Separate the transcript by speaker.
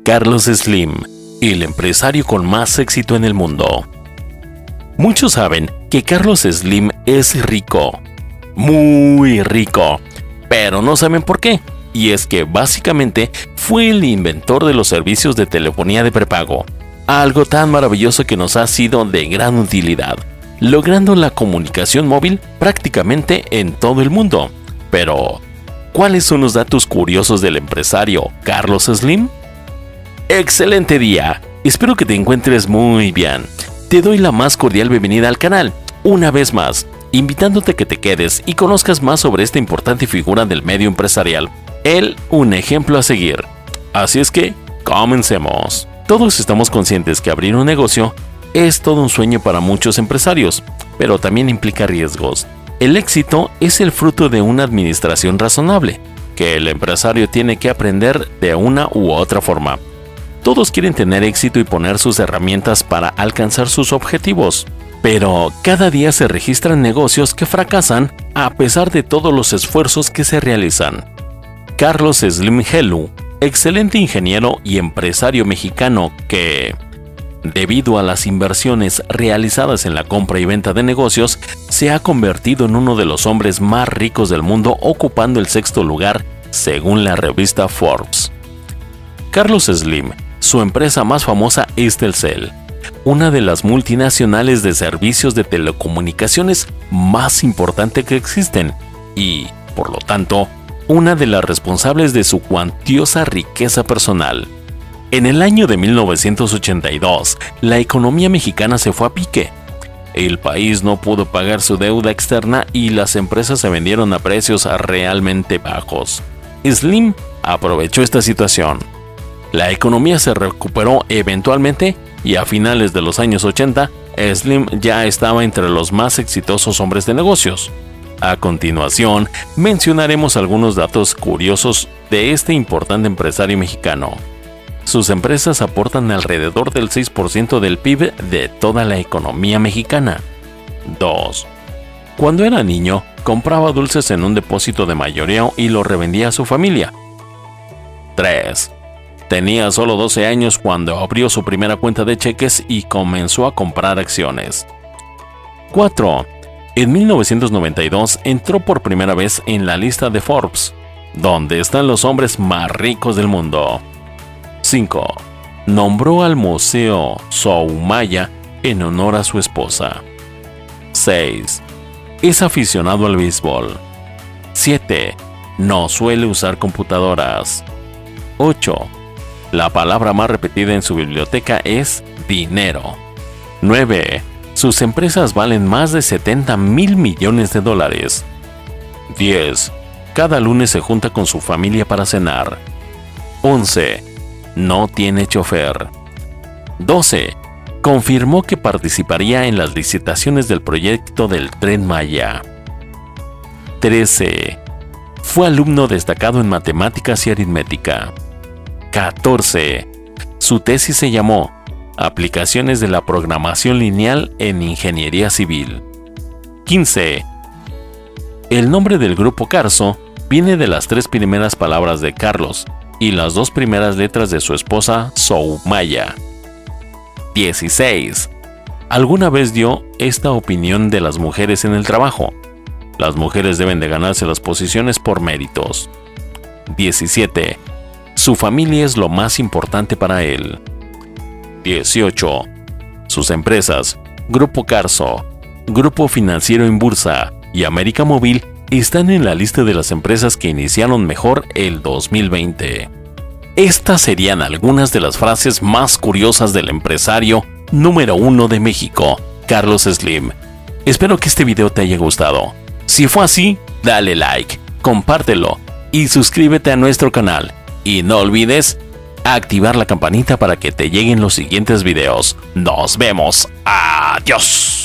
Speaker 1: Carlos Slim, el empresario con más éxito en el mundo. Muchos saben que Carlos Slim es rico, muy rico, pero no saben por qué. Y es que básicamente fue el inventor de los servicios de telefonía de prepago, algo tan maravilloso que nos ha sido de gran utilidad, logrando la comunicación móvil prácticamente en todo el mundo. Pero, ¿cuáles son los datos curiosos del empresario Carlos Slim? ¡Excelente día! Espero que te encuentres muy bien. Te doy la más cordial bienvenida al canal, una vez más, invitándote a que te quedes y conozcas más sobre esta importante figura del medio empresarial. Él, un ejemplo a seguir. Así es que, comencemos. Todos estamos conscientes que abrir un negocio es todo un sueño para muchos empresarios, pero también implica riesgos. El éxito es el fruto de una administración razonable, que el empresario tiene que aprender de una u otra forma. Todos quieren tener éxito y poner sus herramientas para alcanzar sus objetivos, pero cada día se registran negocios que fracasan a pesar de todos los esfuerzos que se realizan. Carlos Slim Helú, excelente ingeniero y empresario mexicano que, debido a las inversiones realizadas en la compra y venta de negocios, se ha convertido en uno de los hombres más ricos del mundo, ocupando el 6º lugar según la revista Forbes. Carlos Slim, su empresa más famosa es Telcel, una de las multinacionales de servicios de telecomunicaciones más importante que existen y, por lo tanto, una de las responsables de su cuantiosa riqueza personal. En el año de 1982, la economía mexicana se fue a pique. El país no pudo pagar su deuda externa y las empresas se vendieron a precios realmente bajos. Slim aprovechó esta situación. La economía se recuperó eventualmente y a finales de los años 80, Slim ya estaba entre los más exitosos hombres de negocios. A continuación, mencionaremos algunos datos curiosos de este importante empresario mexicano. Sus empresas aportan alrededor del 6% del PIB de toda la economía mexicana. 2. Cuando era niño, compraba dulces en un depósito de mayoreo y lo revendía a su familia. 3. Tenía solo 12 años cuando abrió su primera cuenta de cheques y comenzó a comprar acciones. 4. En 1992 entró por primera vez en la lista de Forbes, donde están los hombres más ricos del mundo. 5. Nombró al Museo Soumaya en honor a su esposa. 6. Es aficionado al béisbol. 7. No suele usar computadoras. 8. La palabra más repetida en su biblioteca es dinero. 9. Sus empresas valen más de 70,000 millones de dólares. 10. Cada lunes se junta con su familia para cenar. 11. No tiene chofer. 12. Confirmó que participaría en las licitaciones del proyecto del Tren Maya. 13. Fue alumno destacado en matemáticas y aritmética. 14. Su tesis se llamó Aplicaciones de la programación lineal en ingeniería civil. 15. El nombre del grupo Carso viene de las 3 primeras palabras de Carlos y las 2 primeras letras de su esposa Soumaya. 16. Alguna vez dio esta opinión de las mujeres en el trabajo. Las mujeres deben de ganarse las posiciones por méritos. 17. Su familia es lo más importante para él. 18. Sus empresas, Grupo Carso, Grupo Financiero Inbursa y América Móvil están en la lista de las empresas que iniciaron mejor el 2020. Estas serían algunas de las frases más curiosas del empresario número 1 de México, Carlos Slim. Espero que este video te haya gustado. Si fue así, dale like, compártelo y suscríbete a nuestro canal. Y no olvides activar la campanita para que te lleguen los siguientes videos. ¡Nos vemos! ¡Adiós!